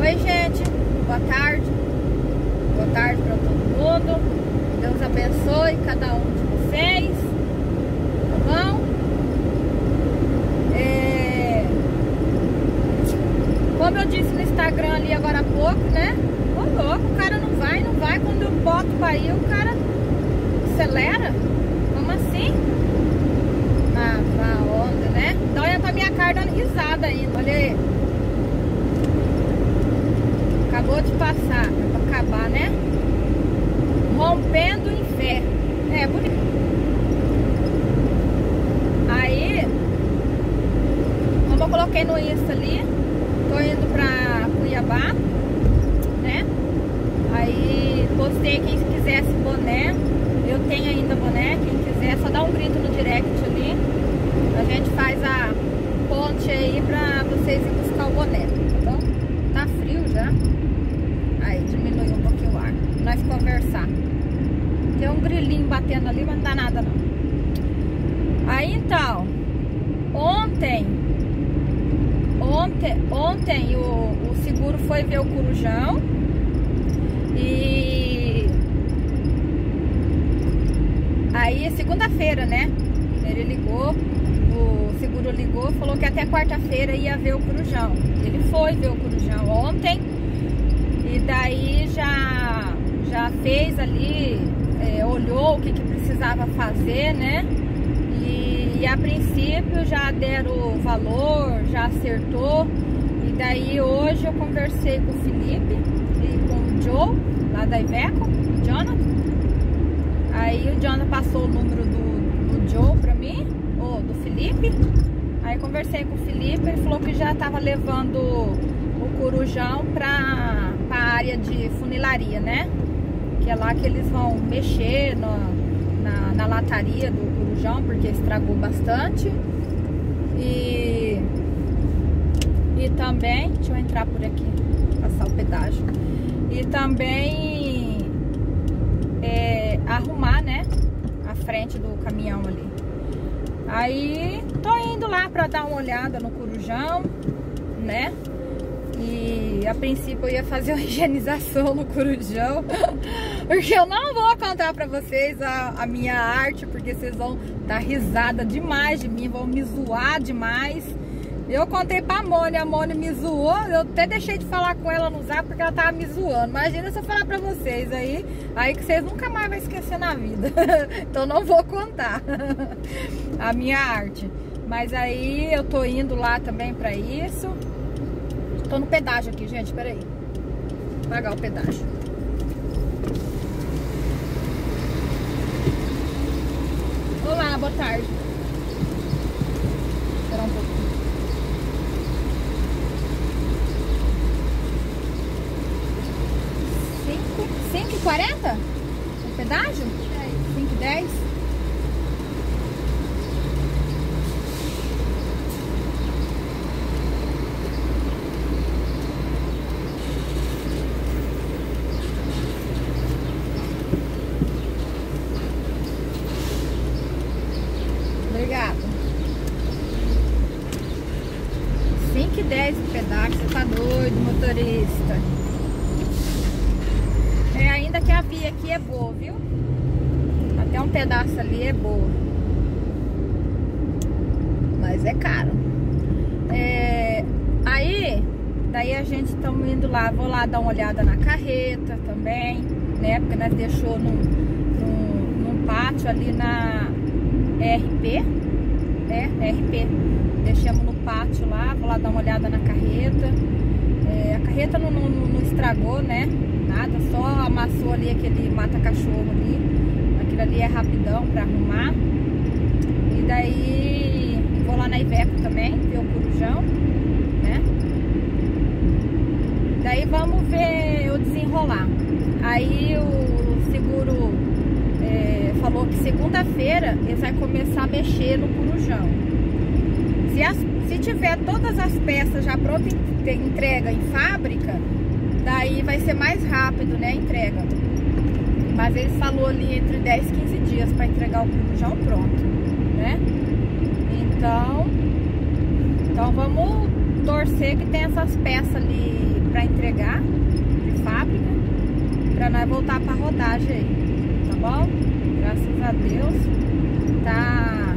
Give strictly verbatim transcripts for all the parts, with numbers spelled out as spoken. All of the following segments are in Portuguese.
Oi, gente, boa tarde. Boa tarde para todo mundo. Deus abençoe cada um de vocês. Tá bom? É... Como eu disse no Instagram ali agora há pouco, né? Ô louco, o cara não vai, não vai. Quando eu boto pra ir, o cara acelera. Como assim? Ah, vá onda, né? Então olha pra minha cara dando risada ainda. Olha aí. Acabou de passar, é pra acabar, né? Rompendo em fé. É, bonito. Aí, como eu coloquei no Insta ali, tô indo pra Cuiabá, né? Aí, postei quem quisesse boné. Eu tenho ainda boné, quem quiser, só dá um grito no direct ali. A gente faz a ponte aí pra vocês ir buscar o boné, tá bom? Tá frio já. Aí, diminui um pouquinho o ar. Nós conversar. Tem um grilinho batendo ali, mas não dá nada não. Aí então, ontem, ontem, ontem o, o seguro foi ver o corujão e aí segunda-feira, né? Ele ligou, o seguro ligou, falou que até quarta-feira ia ver o corujão. Ele foi ver o corujão ontem e daí já, já fez ali, é, olhou o que, que precisava fazer, né? E a princípio já deram o valor, já acertou. E daí hoje eu conversei com o Felipe e com o Joe, lá da Iveco, o Jonathan. Aí o Jonathan passou o número do, do Joe pra mim, ou do Felipe. Aí conversei com o Felipe, ele falou que já tava levando o corujão pra, pra área de funilaria, né? Que é lá que eles vão mexer no, na, na lataria do corujão, porque estragou bastante. E, e também, deixa eu entrar por aqui, passar o pedágio. E também é, arrumar, né, a frente do caminhão ali. Aí tô indo lá pra dar uma olhada no corujão, né? E a princípio eu ia fazer uma higienização no corujão, porque eu não vou contar pra vocês a, a minha arte, porque vocês vão dar risada demais de mim, vão me zoar demais. Eu contei pra Mônia, a Mônia me zoou, eu até deixei de falar com ela no zap porque ela tava me zoando. Imagina se eu falar pra vocês aí, aí que vocês nunca mais vão esquecer na vida. Então não vou contar a minha arte. Mas aí eu tô indo lá também pra isso. Tô no pedágio aqui, gente, peraí. Vou pagar o pedágio. Olá, boa tarde. Esperar um pouquinho. cinco e quarenta? O pedágio? cinco e dez? cinco e dez o pedágio, você tá doido, motorista. É, ainda que a via aqui é boa, viu? Até um pedaço ali é boa. Mas é caro. É, aí, daí a gente estamos indo lá, vou lá dar uma olhada na carreta também, né? Porque nós deixou num, num, num pátio ali na R P. É, R P. Deixamos no pátio lá, vou lá dar uma olhada na carreta. É, a carreta não, não, não estragou, né? Nada, só amassou ali aquele mata-cachorro ali. Aquilo ali é rapidão pra arrumar. E daí vou lá na Iveco também, ver o corujão, né? Daí vamos ver o desenrolar. Aí o seguro é, falou que segunda-feira eles vão começar a mexer no corujão. Se, as, se tiver todas as peças já prontas em entrega em fábrica, daí vai ser mais rápido, né, a entrega. Mas ele falou ali entre dez e quinze dias para entregar o corujão pronto, né? Então, então vamos torcer que tem essas peças ali para para entregar de fábrica, para nós voltar para rodagem aí, tá bom? Graças a Deus, tá,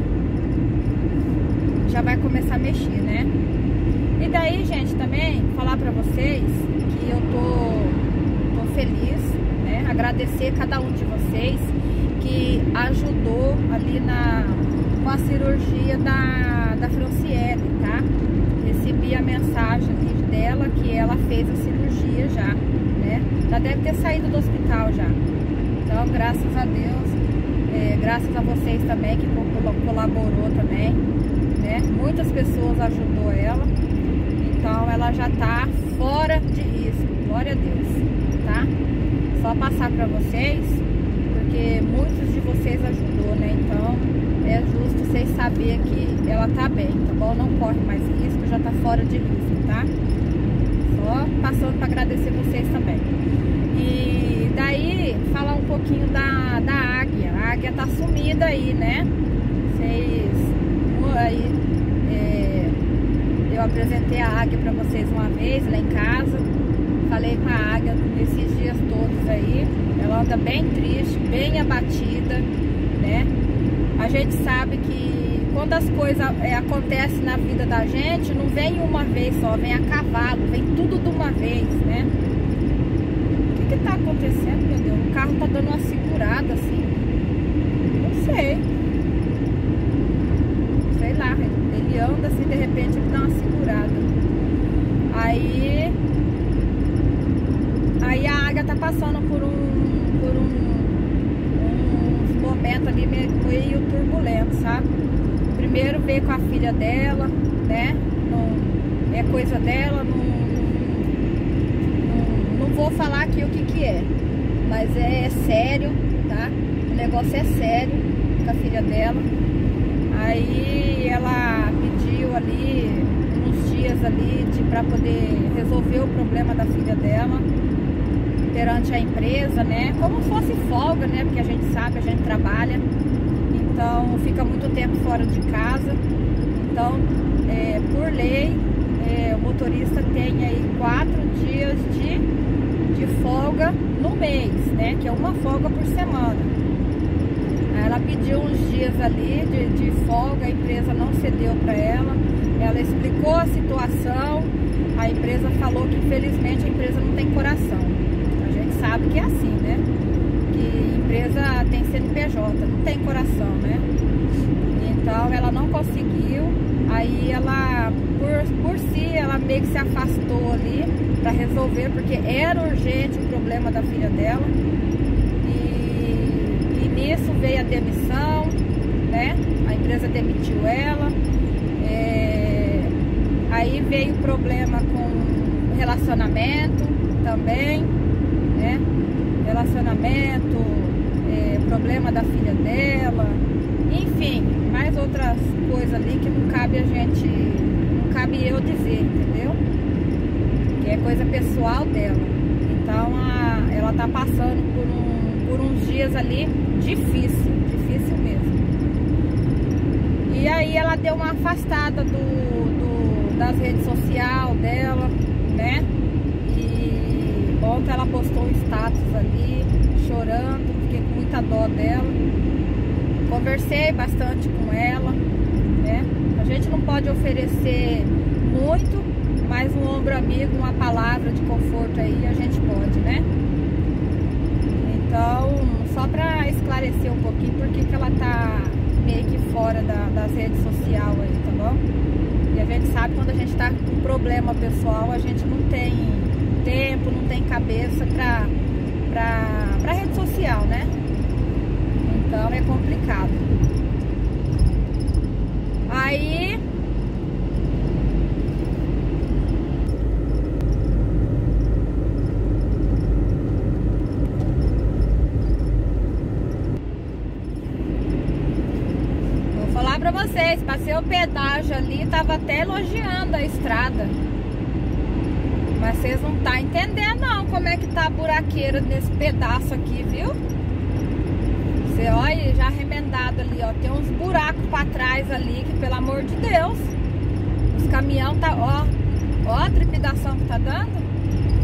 já vai começar a mexer, né? E daí, gente, também falar para vocês que eu tô, tô feliz, né? Agradecer cada um de vocês que ajudou ali na, com a cirurgia da, da Franciele, tá? Recebi a mensagem ali dela que ela fez a cirurgia já, né? Já deve ter saído do hospital já. Então, graças a Deus, é, graças a vocês também que colaborou também, né? Muitas pessoas ajudou ela. Então, ela já tá fora de risco, glória a Deus, tá? Só passar pra vocês, porque muitos de vocês ajudou, né? Então, é justo vocês saberem que ela tá bem, tá bom? Não corre mais risco, já tá fora de risco, tá? Só passando pra agradecer vocês também. E daí, falar um pouquinho da, da águia. A águia tá sumida aí, né? Vocês... Aí, é, eu apresentei a águia pra vocês uma vez lá em casa. Falei com a águia esses dias todos aí. Ela anda bem triste, bem abatida, né? A gente sabe que quando as coisas é, acontecem na vida da gente, não vem uma vez só, vem a cavalo, vem tudo de uma vez, né? O que que tá acontecendo, meu Deus? O carro tá dando uma segurada assim. Não sei. Sei lá, ele anda assim, de repente ele dá uma segurada. Aí... Aí a águia tá passando por um... Por um... uns momentos ali meio, meio turbulento, sabe? Primeiro veio com a filha dela, né? Não, é coisa dela, não, não, não vou falar aqui o que que é, mas é, é sério, tá? O negócio é sério com a filha dela. Aí ela pediu ali uns dias ali de, pra poder resolver o problema da filha dela perante a empresa, né? Como se fosse folga, né? Porque a gente sabe, a gente trabalha, então fica muito tempo fora de casa. Então, é, por lei, é, o motorista tem aí quatro dias de, de folga no mês, né? Que é uma folga por semana. Aí ela pediu uns dias ali de, de folga, a empresa não cedeu para ela. Ela explicou a situação, a empresa falou que infelizmente a empresa não tem coração. A gente sabe que é assim, né? Que empresa tem C N P J, não tem coração, né? Então ela não conseguiu. Aí ela, por, por si, ela meio que se afastou ali para resolver, porque era urgente o problema da filha dela. E, e nisso veio a demissão, né? A empresa demitiu ela. É, aí veio o problema com relacionamento também, né? Relacionamento, é, problema da filha dela, enfim, mais outras coisas ali que não cabe a gente, não cabe eu dizer, entendeu? Que é coisa pessoal dela. Então a, ela tá passando por, um, por uns dias ali difícil, difícil mesmo. E aí ela deu uma afastada do, do, das redes sociais dela, né? E ontem ela postou um status ali, chorando, fiquei com muita dó dela. Conversei bastante com ela, né? A gente não pode oferecer muito, mas um ombro amigo, uma palavra de conforto aí, a gente pode, né? Então, só pra esclarecer um pouquinho por que que ela tá meio que fora da, das redes sociais aí, tá bom? E a gente sabe quando a gente tá com problema pessoal, a gente não tem tempo, não tem cabeça pra, pra, pra rede social, né? Então é complicado. Aí vou falar pra vocês, passei o pedágio ali, tava até elogiando a estrada. Mas vocês não tá entendendo não como é que tá a buraqueira nesse pedaço aqui, viu? Você olha, já remendado ali, ó. Tem uns buracos pra trás ali, que pelo amor de Deus. Os caminhão tá, ó. Ó a trepidação que tá dando.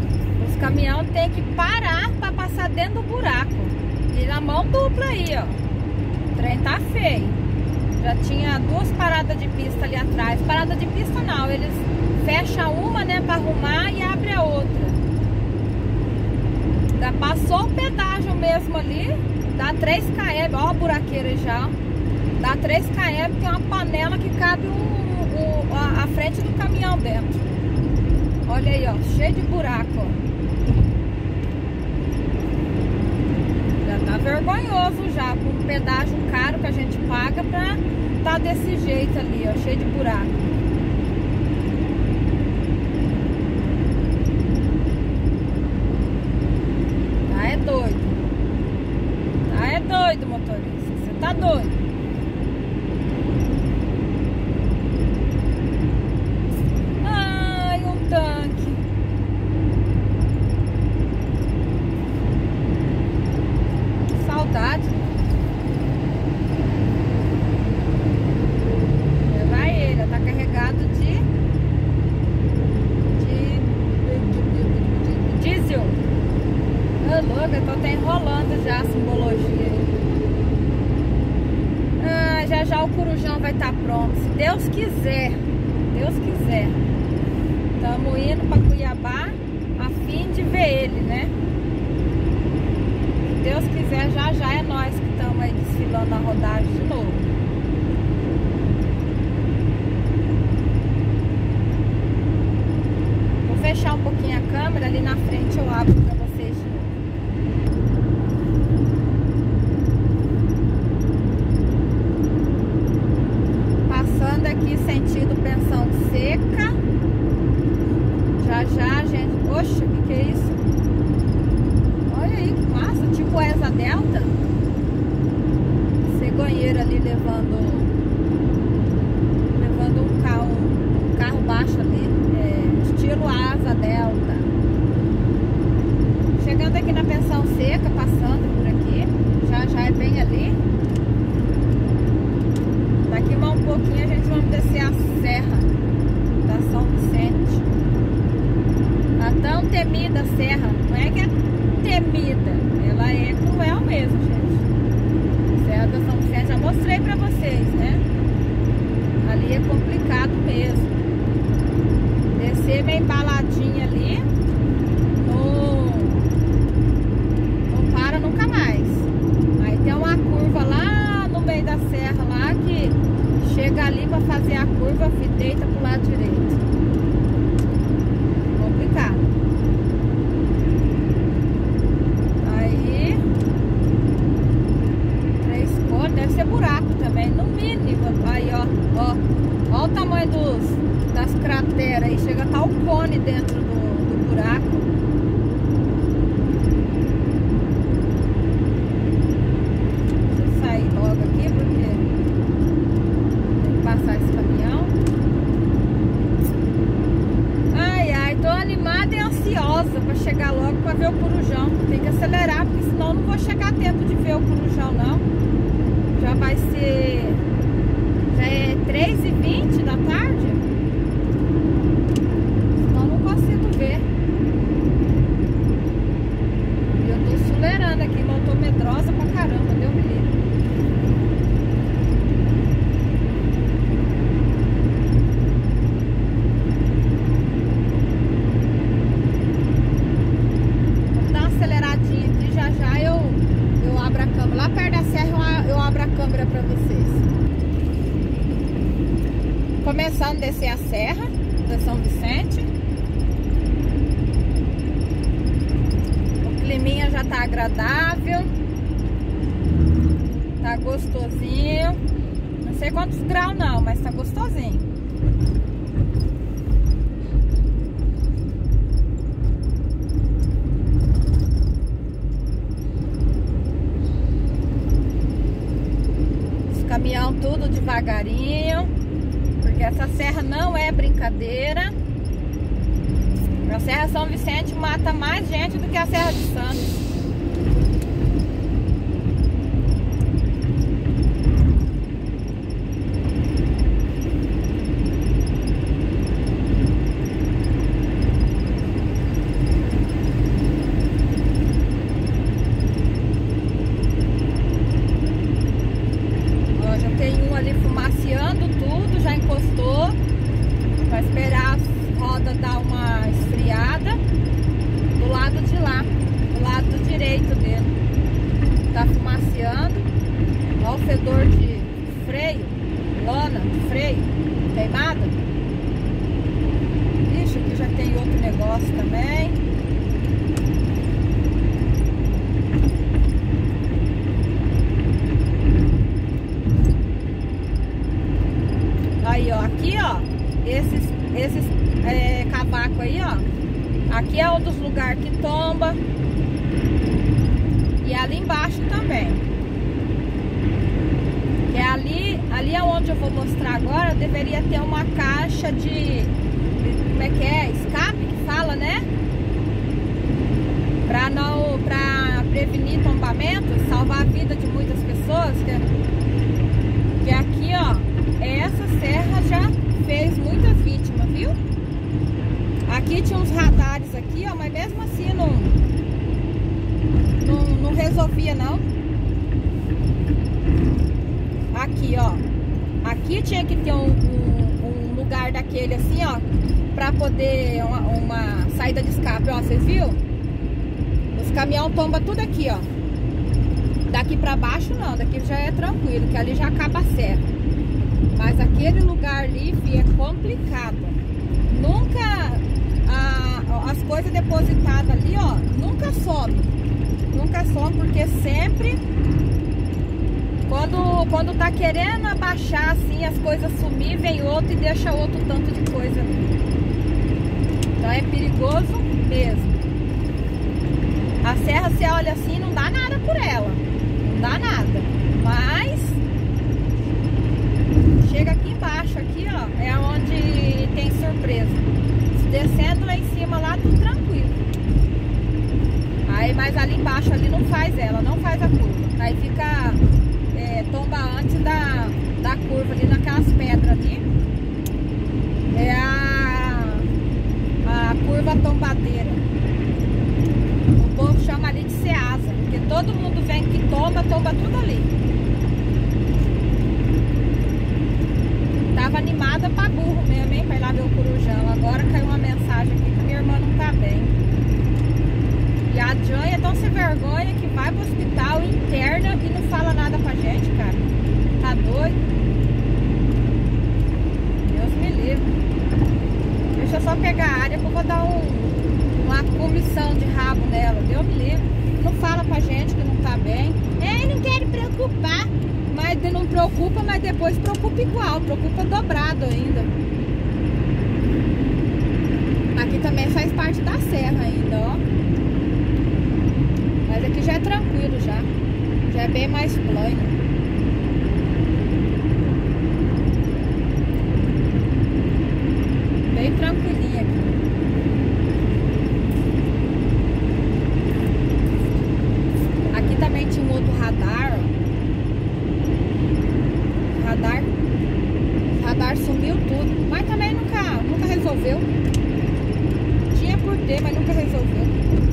Os caminhões tem que parar para passar dentro do buraco. E na mão dupla aí, ó. O trem tá feio. Já tinha duas paradas de pista ali atrás. Parada de pista não, eles fecham uma, né, para arrumar e abre a outra. Já passou o pedágio mesmo ali. Dá três quilômetros, ó a buraqueira já. Dá três quilômetros, tem uma panela que cabe o, o, a, a frente do caminhão dentro. Olha aí, ó, cheio de buraco, ó. Já tá vergonhoso já, com um pedágio caro que a gente paga pra tá desse jeito ali, ó, cheio de buraco. Tá é doido. Tá é doido, motorista. Você tá doido. Ai, um tanque. Saudade. Vai ele, tá carregado de, de, de, de, de diesel. Ô, louco, eu tô até enrolando já a simbologia aí. Ah, já já o Corujão vai estar pronto, se Deus quiser. Deus quiser. Estamos indo para Cuiabá a fim de ver ele, né? Se Deus quiser, já já é nós que estamos aí desfilando a rodagem de novo. Vou fechar um pouquinho a câmera, ali na frente eu abro para vocês de novo. Passando aqui sentido Pensão Seca. Já já, gente. Oxe, o que, que é isso? Olha aí, que massa. Tipo essa Delta. Cegonheiro ali levando Levando um carro Um carro baixo ali, é, estilo Asa Delta. Chegando aqui na Pensão Seca, passando por aqui. Já já é bem ali. Daqui mais um pouquinho a gente vai descer a serra da São Vicente. A tão temida serra. Não é que é temida, ela é cruel mesmo, gente. Serra da São Vicente, já mostrei pra vocês, né? Ali é complicado mesmo. Descer meio embaladinha ali, não, não para nunca mais. Aí tem uma curva lá no meio da serra lá que chega ali pra fazer a curva, deita pro lado direito. Complicado. Aí três cores, deve ser buraco também, no mínimo. Aí ó, ó, ó o tamanho dos, das crateras aí, chega a estar o cone dentro do, do buraco. Deixa eu sair logo aqui porque tem que passar esse caminhão. Ai, ai, tô animada e ansiosa pra chegar logo pra ver o Corujão. Tem que acelerar, porque senão eu não vou chegar a tempo de ver o Corujão, não. Já vai ser... Já é três e vinte da tarde. Senão eu não consigo ver. E eu tô acelerando aqui, mas eu tô medrosa pra caramba, Deus me livre. Vou dar uma aceleradinha aqui, já já eu, eu abro a câmera. Lá perto da serra eu, eu abro a câmera pra vocês. Começando a descer a serra da São Vicente. O climinha já tá agradável. Tá gostosinho. Não sei quantos graus não, mas tá gostosinho. Os caminhão tudo devagarinho. Porque essa serra não é brincadeira. A Serra São Vicente mata mais gente do que a Serra de Santos. é um dos lugares que tomba. E ali embaixo também. Que é ali, ali é onde eu vou mostrar agora. Deveria ter uma caixa de, como é que é? Escape que fala, né? Pra não, pra prevenir tombamento, salvar a vida de muitas pessoas. Que, que aqui, ó, essa serra já fez muitas vítimas, viu? Aqui tinha uns radares aqui, ó, mas mesmo assim não, não, não resolvia não. Aqui, ó, aqui tinha que ter um, um, um lugar daquele assim, ó, pra poder uma, uma saída de escape, ó, vocês viram? Os caminhão tomba tudo aqui, ó. Daqui pra baixo não, daqui já é tranquilo, que ali já acaba a serra. Mas aquele lugar ali, filho, é complicado. Nunca a, as coisas depositadas ali, ó, nunca some. Nunca some, porque sempre quando, quando tá querendo abaixar assim, as coisas sumir, vem outro e deixa outro tanto de coisa ali. Então é perigoso mesmo. A serra, você olha assim, não dá nada por ela. Não dá nada. Mas chega aqui embaixo, aqui, ó, é onde tem surpresa. Descendo lá em cima, lá tudo tranquilo. Aí, mas ali embaixo, ali não faz ela, não faz a curva. Aí fica, é, tomba antes da, da curva, ali naquelas pedras ali. É a, a curva tombadeira. O povo chama ali de Ceasa, porque todo mundo vem que tomba, tomba tudo ali. Tava animada pra burro mesmo, hein? Pra ir lá ver o corujão. Agora caiu uma mensagem aqui que minha irmã não tá bem. E a Jane é tão sem vergonha que vai pro hospital, interna e não fala nada pra gente, cara. Tá doido? Deus me livre. Deixa eu só pegar a área que eu vou dar um, uma comissão de rabo nela. Deus me livre. Não fala pra gente que não tá bem. É, não quero preocupar. Mas não preocupa, mas depois preocupa igual, preocupa dobrado ainda. Aqui também faz parte da serra ainda, ó. Mas aqui já é tranquilo já. Já é bem mais plano. Bem tranquilinha aqui. Aqui também tinha um outro radar, ó. Radar, radar sumiu tudo, mas também nunca, nunca resolveu. Tinha por ter, mas nunca resolveu.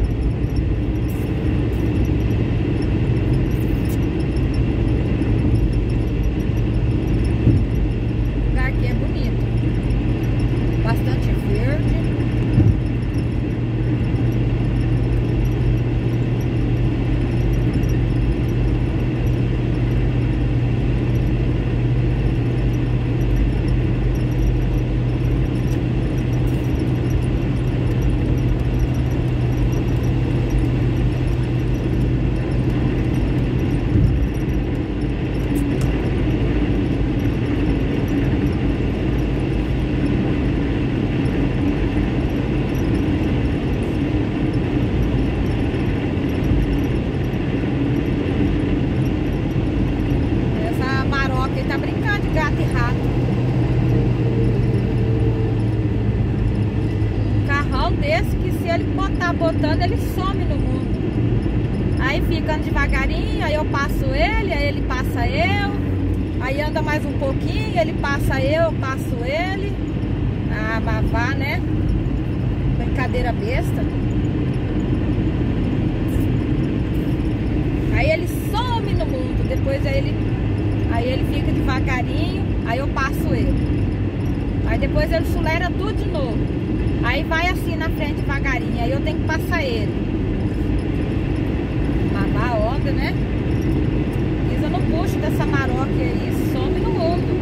O lugar aqui é bonito, bastante verde. Botando, ele some no mundo. Aí ficando devagarinho, aí eu passo ele, aí ele passa eu. Aí anda mais um pouquinho, ele passa eu, eu passo ele. Ah, mas vá, né? Brincadeira besta. Aí ele some no mundo. Depois aí ele, aí ele fica devagarinho, aí eu passo ele. Aí depois ele sulera tudo de novo. Aí vai assim na frente devagarinho, aí eu tenho que passar ele. Lavar a onda, né? Pisa no bucho dessa maroca aí, some no mundo.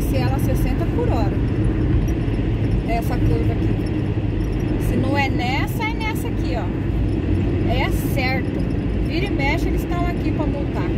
descer ela a sessenta por hora. Essa curva aqui. Se não é nessa, é nessa aqui, ó. É certo. Vira e mexe, eles estão aqui para multar.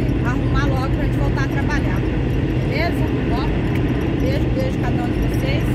Arrumar logo pra gente voltar a trabalhar. Beleza? Bom, beijo, beijo cada um de vocês.